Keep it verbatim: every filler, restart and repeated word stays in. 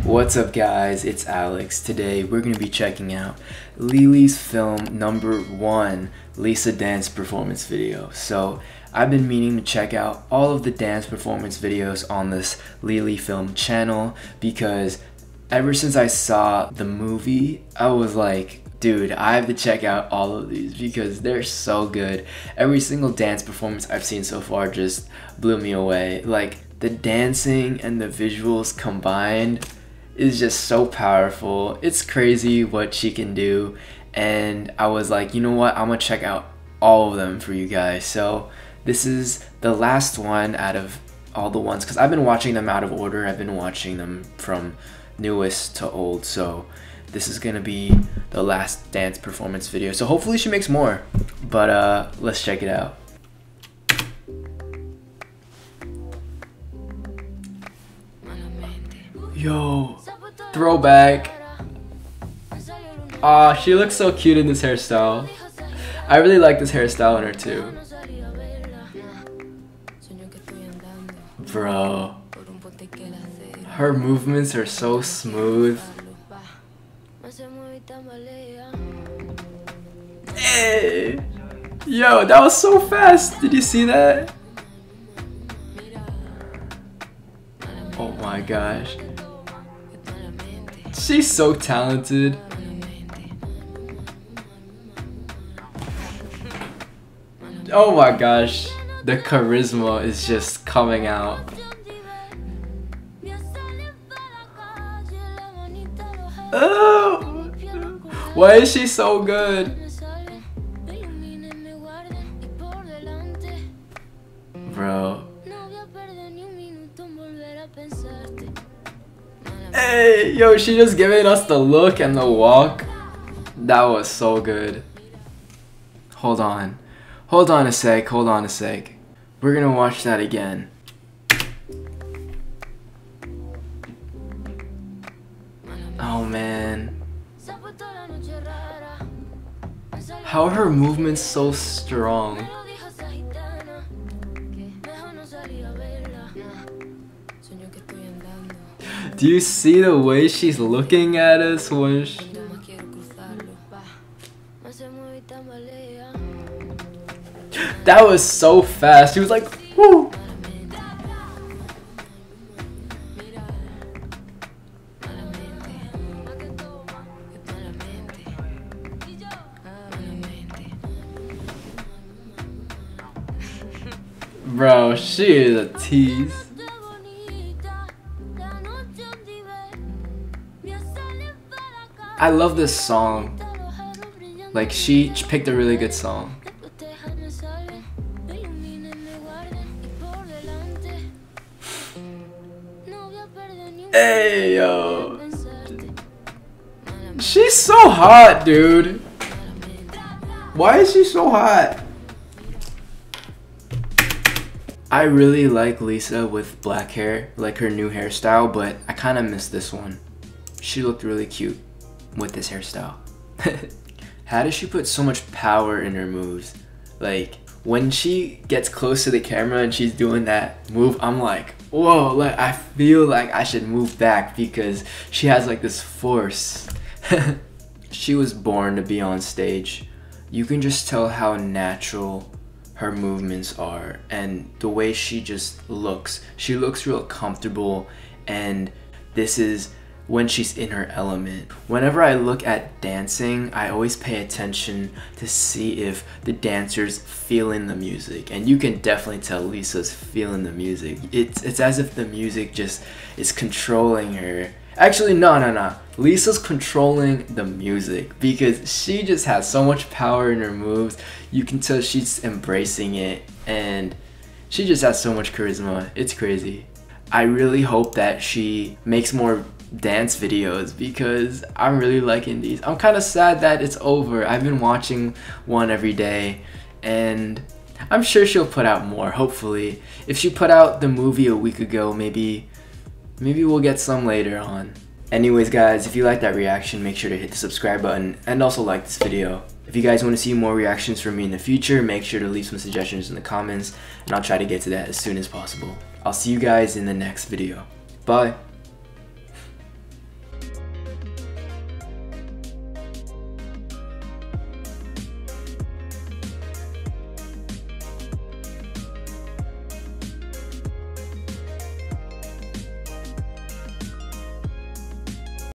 What's up guys, it's Alex. Today we're going to be checking out Lely's film number one, Lisa dance performance video. So I've been meaning to check out all of the dance performance videos on this Lely film channel because ever since I saw the movie, I was like, dude, I have to check out all of these because they're so good. Every single dance performance I've seen so far just blew me away. Like, the dancing and the visuals combined is just so powerful. It's crazy what she can do, and I was like, you know what, I'm gonna check out all of them for you guys. So this is the last one out of all the ones, because I've been watching them out of order. I've been watching them from newest to old, so this is gonna be the last dance performance video. So hopefully she makes more, but uh let's check it out. Yo, throwback. Aw, she looks so cute in this hairstyle. I really like this hairstyle on her too. Bro, her movements are so smooth. Hey! Yo, that was so fast. Did you see that? Oh my gosh. She's so talented. Oh my gosh. The charisma is just coming out. Oh! Why is she so good? Bro. Hey, yo, she just giving us the look and the walk. That was so good. Hold on. Hold on a sec, hold on a sec. We're gonna watch that again. Oh man. How are her movements so strong? Do you see the way she's looking at us when she... That was so fast. She was like, whoo! Bro, she is a tease. I love this song. Like, she picked a really good song. Hey, yo. She's so hot, dude. Why is she so hot? I really like Lisa with black hair, like her new hairstyle, but I kind of miss this one. She looked really cute with this hairstyle. How does she put so much power in her moves? Like, when she gets close to the camera and she's doing that move, I'm like, whoa, like I feel like I should move back because she has like this force. She was born to be on stage. You can just tell how natural her movements are and the way she just looks. She looks real comfortable, and this is when she's in her element. Whenever I look at dancing, I always pay attention to see if the dancer's feeling the music, and you can definitely tell Lisa's feeling the music. It's, it's as if the music just is controlling her. Actually, no, no, no. Lisa's controlling the music because she just has so much power in her moves. You can tell she's embracing it, and she just has so much charisma. It's crazy. I really hope that she makes more dance videos because I'm really liking these. I'm kind of sad that it's over. I've been watching one every day, and I'm sure she'll put out more, hopefully. If she put out the movie a week ago, maybe maybe we'll get some later on. Anyways guys, if you like that reaction, make sure to hit the subscribe button and also like this video. If you guys want to see more reactions from me in the future, make sure to leave some suggestions in the comments, and I'll try to get to that as soon as possible. I'll see you guys in the next video. Bye!